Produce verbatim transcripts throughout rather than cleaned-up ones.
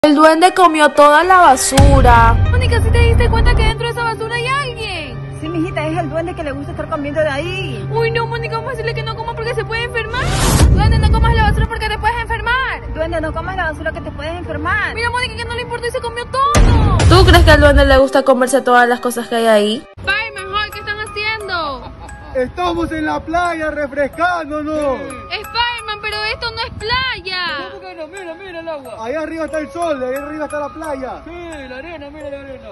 El duende comió toda la basura. Mónica, ¿si te diste cuenta que dentro de esa basura hay alguien? Sí, mijita, es el duende que le gusta estar comiendo de ahí. Uy, no, Mónica, vamos a decirle que no coma porque se puede enfermar. Duende, no comas la basura porque te puedes enfermar. Duende, no comas la basura que te puedes enfermar. Mira, Mónica, que no le importa y se comió todo. ¿Tú crees que al duende le gusta comerse todas las cosas que hay ahí? Pai, mejor, ¿qué están haciendo? Estamos en la playa refrescándonos. Spiderman, pero esto no es playa. ¿Cómo que no? Mira, mira el agua. Ahí arriba está el sol, ahí arriba está la playa. Sí, la arena, mira la arena.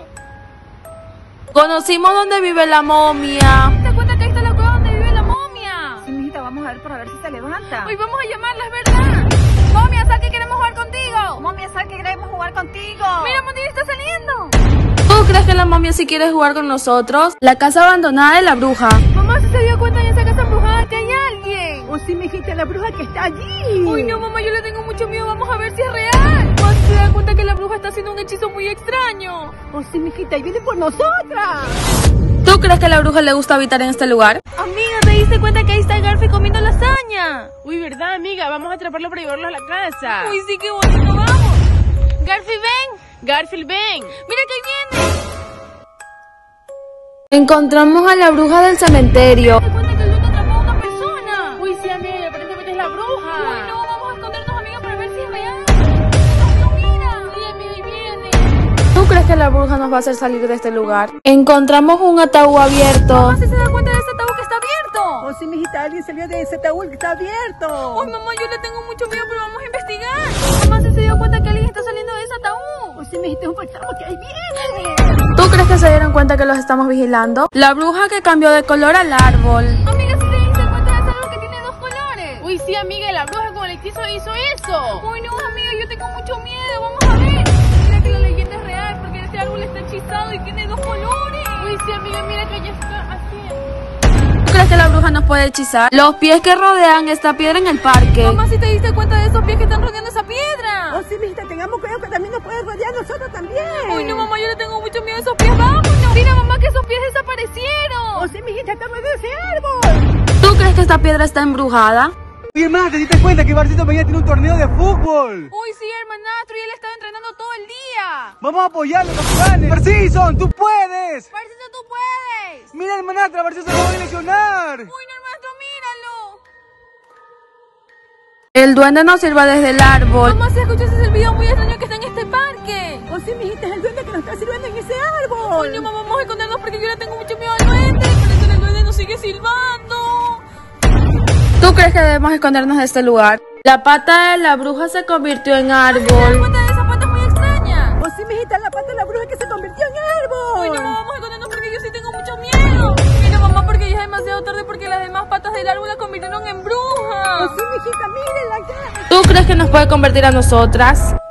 Conocimos dónde vive la momia. ¿Te das cuenta que ahí está la cueva donde vive la momia? Sí, mijita, vamos a ver para ver si se levanta. Hoy vamos a llamarla, es verdad. Momia, sal que queremos jugar contigo. Momia, sal que queremos jugar contigo. Mira, Momia, está saliendo. ¿Tú crees que la momia sí quiere jugar con nosotros? La casa abandonada de la bruja. Mamá, ¿se dio cuenta en esa casa embrujada que hay alguien? Oh, sí, mijita, la bruja que está allí. Uy, no, mamá, yo le tengo mucho miedo. Vamos a ver si es real. Mamá, ¿se da cuenta que la bruja está haciendo un hechizo muy extraño? Oh, sí, mijita, y viene por nosotras. ¿Tú crees que a la bruja le gusta habitar en este lugar? Amiga, ¿te diste cuenta que ahí está Garfield comiendo lasaña? Uy, ¿verdad, amiga? Vamos a atraparlo para llevarlo a la casa. Uy, sí, qué bonito, vamos. Garfield, ven. Garfield, ven. Mira que ahí viene. Encontramos a la bruja del cementerio. ¿Te cuenta que el duende atrapó a una persona? Uy, sí, amiga, y aparentemente es la bruja. Uy, no, vamos a escondernos, amiga, para ver si es real. No, mira. Sí, amiga, y viene. ¿Tú crees que la bruja nos va a hacer salir de este lugar? Encontramos un ataúd abierto. Mamá, ¿se da cuenta de ese ataúd que está abierto? Oh, sí, mijita, alguien salió de ese ataúd que está abierto. Uy, mamá, yo le tengo mucho miedo, pero vamos a investigar. Mamá, ¿se dio cuenta que alguien está saliendo de ese ataúd? Oh, sí, mijita, es un fantasma que ahí viene. ¿Tú crees que se dieron cuenta que los estamos vigilando? La bruja que cambió de color al árbol. Amiga, ¿si te diste cuenta de ese árbol que tiene dos colores? Uy, sí, amiga, la bruja con el hechizo hizo eso. Uy, no, amiga, yo tengo mucho miedo. Vamos a ver. Mira que la leyenda es real porque este árbol está hechizado y tiene dos colores. Uy, sí, amiga, mira que ella está haciendo. ¿Tú crees que la bruja nos puede hechizar? Los pies que rodean esta piedra en el parque. Mamá, ¿si te diste cuenta de esos pies que están rodeando esa piedra? Oh, sí, mijita, tengamos cuidado que también nos puede rodear a nosotros también. Uy, no, mamá, yo le tengo mucho miedo a esos pies. ¡Vámonos! Mira, mamá, que esos pies desaparecieron. Oh, sí, mijita, estamos de ese árbol. ¿Tú crees que esta piedra está embrujada? Y hermana, ¿te diste cuenta que Barcito mañana tiene un torneo de fútbol? Uy, sí, hermanastro, y él estaba entrenando todo el día. Vamos a apoyarlo, capitanes. Barcison, tú puedes. Marcito, tú puedes. Mira, hermanastra, Barcito se va a lesionar. Uy, no, hermanastro, míralo. El duende nos sirva desde el árbol. Mamá, si escuchaste el video muy extraño que está en este parque. Oh, sí, mijita, es el duende que nos está sirviendo en ese árbol. Uy, no, mamá, vamos a escondernos porque yo le tengo mucho miedo al duende. Parece que el duende nos sigue silbando. ¿Tú crees que debemos escondernos de este lugar? La pata de la bruja se convirtió en ¿Te das árbol. cuenta de esa pata muy extraña? Oh, sí, mijita, la pata de la bruja que se convirtió en árbol. Uy, no, mamá, vamos a escondernos porque yo sí tengo mucho miedo. Mira, mamá, porque ya es demasiado tarde porque las demás patas del árbol la convirtieron en bruja. Oh, sí, mijita, mírenla acá. ¿Tú crees que nos puede convertir a nosotras?